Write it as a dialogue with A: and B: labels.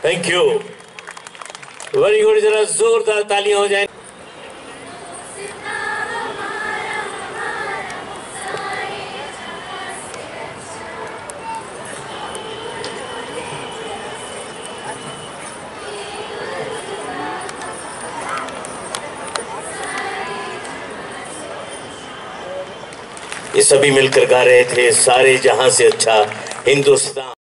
A: Thank you, very good. जरा जोरदार तालियां हो जाए। ये सभी मिलकर गा रहे थे, सारे जहां से अच्छा हिंदुस्तान।